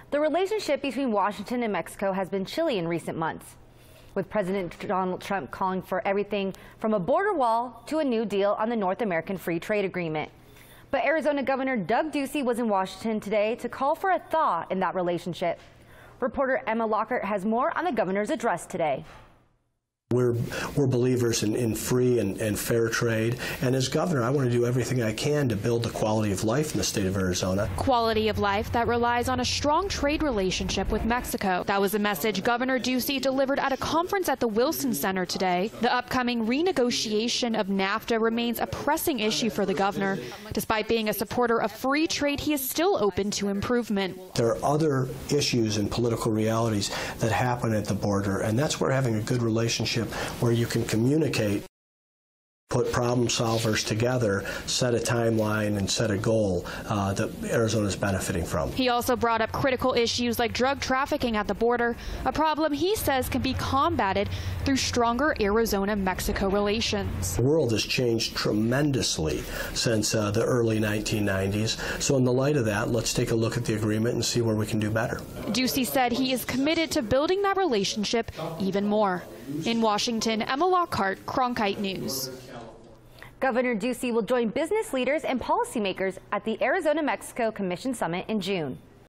The relationship between Washington and Mexico has been chilly in recent months, with President Donald Trump calling for everything from a border wall to a new deal on the North American Free Trade Agreement. But Arizona Governor Doug Ducey was in Washington today to call for a thaw in that relationship. Reporter Emma Lockhart has more on the governor's address today. We're believers in free and fair trade, and as governor, I want to do everything I can to build the quality of life in the state of Arizona. Quality of life that relies on a strong trade relationship with Mexico. That was a message Governor Ducey delivered at a conference at the Wilson Center today. The upcoming renegotiation of NAFTA remains a pressing issue for the governor. Despite being a supporter of free trade, he is still open to improvement. There are other issues and political realities that happen at the border, and that's where having a good relationship where you can communicate, put problem solvers together, set a timeline and set a goal that Arizona is benefiting from. He also brought up critical issues like drug trafficking at the border, a problem he says can be combated through stronger Arizona-Mexico relations. The world has changed tremendously since the early 1990s. So in the light of that, let's take a look at the agreement and see where we can do better. Ducey said he is committed to building that relationship even more. In Washington, Emma Lockhart, Cronkite News. Governor Ducey will join business leaders and policymakers at the Arizona-Mexico Commission Summit in June.